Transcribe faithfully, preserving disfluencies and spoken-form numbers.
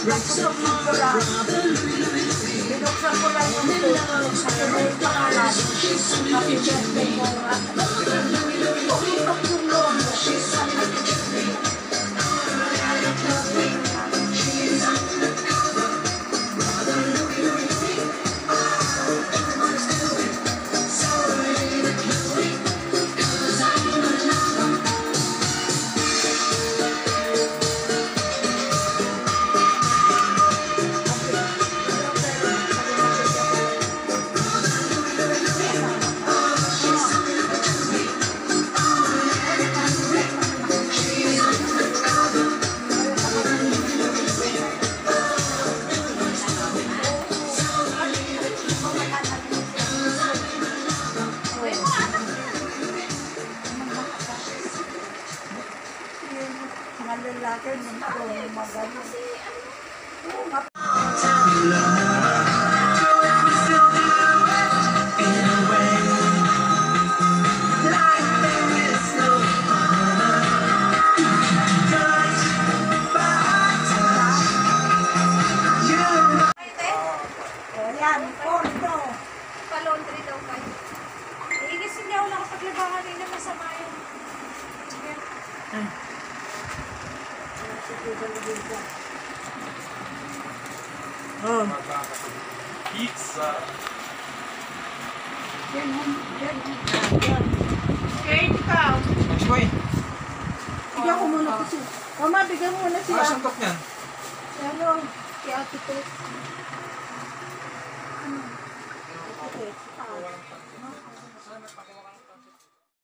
Nagsusok ko lang. Binuksan ko lang yung Facebook. Kasi may pangalan. Happy birthday mo. Pumitok yung logo. Malalaki ng mga magano. Oo, map- Ayan, porto. Pa-laundry daw kayo. Eh, kasi hindi ako nakapaglabangan nila masama yung... Ah. Oh. Pizza. Yan, yan, yan. Kate ka. Boy, Bigyan ko muna kasi. Mama, bigyan mo muna siya. ah, suntok niyan. Ano, si Ate Tess. Ano? Ate Tess. Ah.